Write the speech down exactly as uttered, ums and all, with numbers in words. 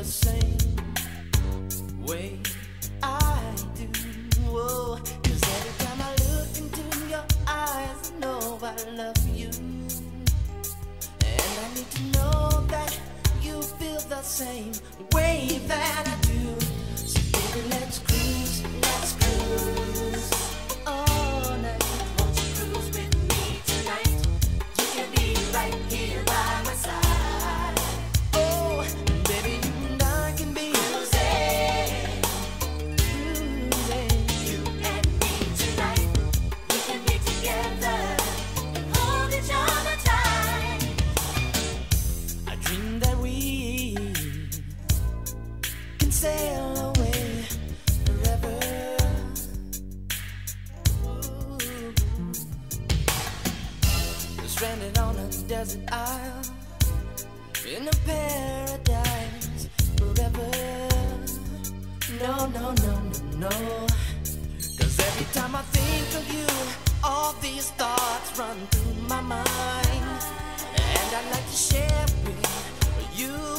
the same way I do. Whoa, 'cause every time I look into your eyes, I know I love you. And I need to know that you feel the same way that I do. So baby, let's cruise, let's cruise all night. Won't you cruise with me tonight? You can be right here by my side. Oh, baby, you and I can be Cruising, cruising. you and me tonight. We can be together and hold each other tight. I dream that we can sail away forever. Ooh. Stranded on a desert isle in a paradise forever. No, no, no, no, no. 'Cause every time I think of you, all these thoughts run through my mind. And I'd like to share with you